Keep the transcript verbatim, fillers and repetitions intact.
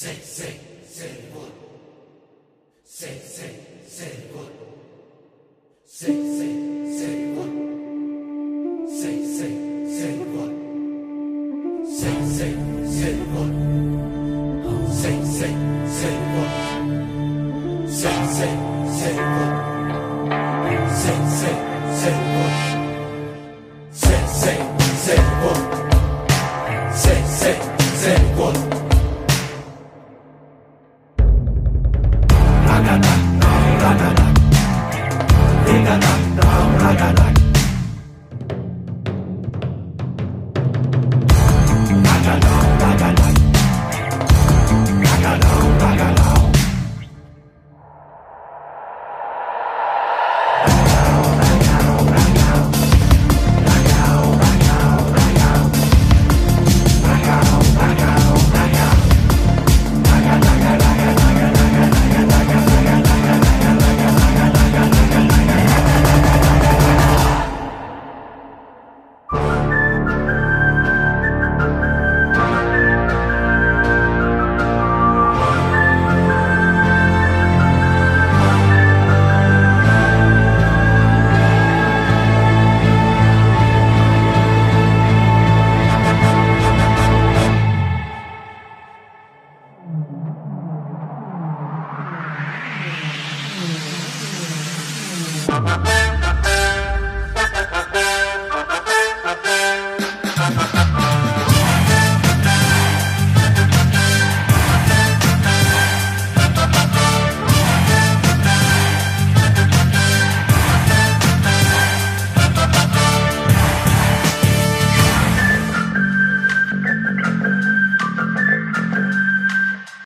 Say, say, say what? Say, say, say what? Say, say, say what? Say, say, say what? Say, say, say what? Say, say, say what? Say, say, say what? Say, say, say what?